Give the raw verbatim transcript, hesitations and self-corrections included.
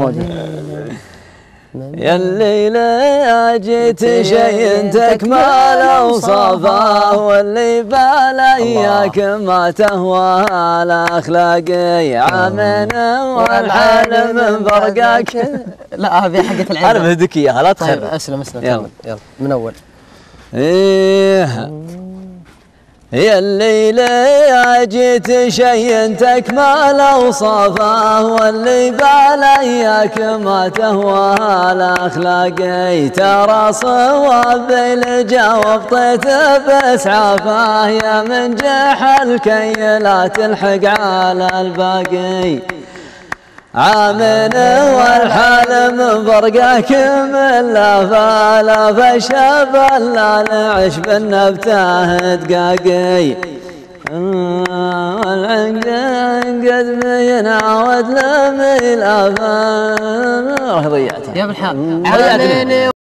يا الليلة جيت شيء تكمل اوصافه واللي بالاياك ما تهوى الاخلاقي عامن والحال من فرقك. لا هذه حقت العين. انا بهديك اياها لا تخرب. طيب اسلم اسلم يلا يلا من اول. ايه يا الليلة جيت شيء تكمل اوصافه واللي بالاياك ما تهوى الاخلاقي ترى صواب اللي جاوب طيت باسعافه يا من جحل كي لا تلحق على الباقي عامن والحال من فرقك من لا فلا فشاب لا نعش بالنبته دقاقي والعنق قد بينعود لميل افان. ضيعتها يا ابن الحلال.